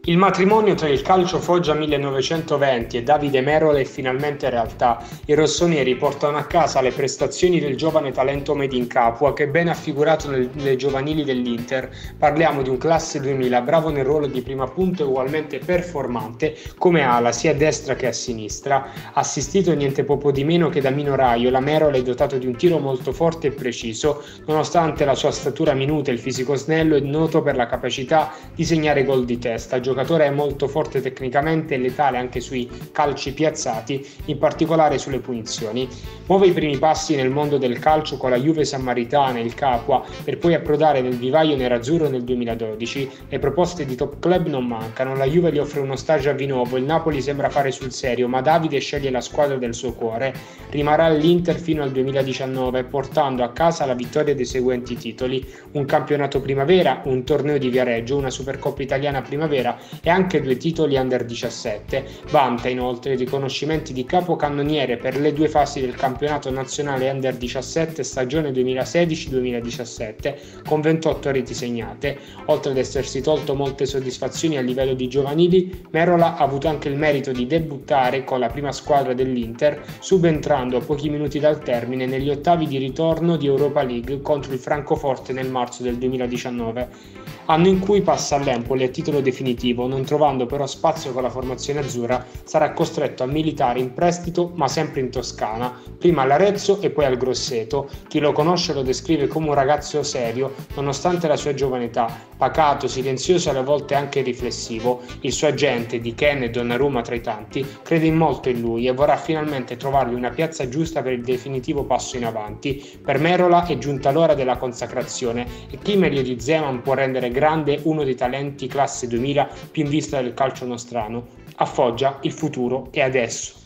Il matrimonio tra il Calcio Foggia 1920 e Davide Merola è finalmente realtà. I rossoneri portano a casa le prestazioni del giovane talento made in Capua che ben ha figurato nelle giovanili dell'Inter. Parliamo di un classe 2000 bravo nel ruolo di prima punta e ugualmente performante come ala sia a destra che a sinistra. Assistito niente poco di meno che da Mino Raiola, Merola è dotato di un tiro molto forte e preciso. Nonostante la sua statura minuta e il fisico snello, è noto per la capacità di segnare gol di testa. Il giocatore è molto forte tecnicamente e letale anche sui calci piazzati, in particolare sulle punizioni. Muove i primi passi nel mondo del calcio con la Juve Sammaritana e il Capua, per poi approdare nel vivaio nerazzurro nel 2012. Le proposte di top club non mancano, la Juve gli offre uno stage a Vinovo, il Napoli sembra fare sul serio, ma Davide sceglie la squadra del suo cuore. Rimarrà all'Inter fino al 2019, portando a casa la vittoria dei seguenti titoli: un campionato primavera, un torneo di Viareggio, una Supercoppa italiana primavera e anche 2 titoli under 17. Vanta inoltre i riconoscimenti di capocannoniere per le 2 fasi del campionato nazionale under 17 stagione 2016-2017 con 28 reti segnate. Oltre ad essersi tolto molte soddisfazioni a livello di giovanili, Merola ha avuto anche il merito di debuttare con la prima squadra dell'Inter, subentrando a pochi minuti dal termine negli ottavi di ritorno di Europa League contro il Francoforte nel marzo del 2019, anno in cui passa all'Empoli a titolo definitivo. Non trovando però spazio con la formazione azzurra, sarà costretto a militare in prestito ma sempre in Toscana, prima all'Arezzo e poi al Grosseto. Chi lo conosce lo descrive come un ragazzo serio nonostante la sua giovane età, pacato, silenzioso e alle volte anche riflessivo. Il suo agente, Di Ken e Donnarumma tra i tanti, crede molto in lui e vorrà finalmente trovargli una piazza giusta per il definitivo passo in avanti. Per Merola è giunta l'ora della consacrazione e chi meglio di Zeman può rendere grande uno dei talenti classe 2000 più in vista del calcio nostrano. A Foggia il futuro è adesso.